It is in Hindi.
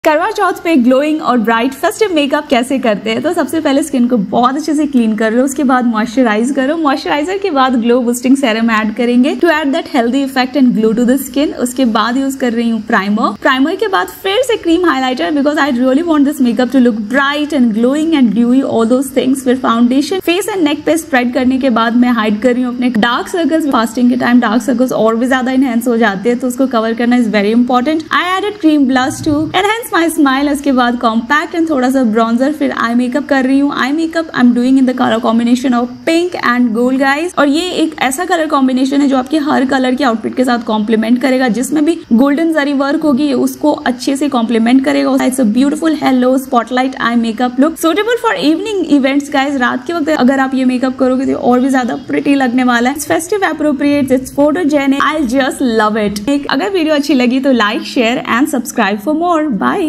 करवा चौथ पे ग्लोइंग और ब्राइट फेस्टिव मेकअप कैसे करते हैं। तो सबसे पहले स्किन को बहुत अच्छे से क्लीन कर लो, उसके बाद मॉइस्चराइज करो। मॉइस्चराइजर के बाद ग्लो बूस्टिंग सेरम ऐड करेंगे to add that healthy effect and glow to the skin. उसके बाद यूज कर रही हूँ प्राइमर के बाद फिर से cream highlighter because I really want this makeup to look bright and glowing and dewy all those things. फिर फाउंडेशन फेस एंड नेक पे स्प्रेड करने के बाद मैं हाइड कर रही हूँ अपने डार्क सर्कल्स। फास्टिंग के टाइम डार्क सर्कल्स और भी ज्यादा इनहेंस हो जाते हैं तो उसको कवर करना is very important. I added cream blush to enhance my smile. उसके बाद कॉम्पैक्ट एंड थोड़ा सा ब्रॉन्जर। फिर आई मेकअप कर रही हूँ। Eye makeup I am doing in the colour combination of pink and gold guys. और ये एक ऐसा कलर कॉम्बिनेशन है जो आपके हर कलर के आउटफिट के साथ कॉम्प्लीमेंट करेगा। जिसमें भी गोल्डन जरी वर्क होगी उसको अच्छे से कॉम्प्लीमेंट करेगा। It's a beautiful halo spotlight eye makeup look suitable for evening events guys. रात के वक्त अगर आप ये मेकअप करोगे तो और भी ज्यादा प्रिटी लगने वाला है। It's festive appropriate, it's photogenic, I just love it. अगर वीडियो अच्छी लगी तो like share and subscribe for more. Bye.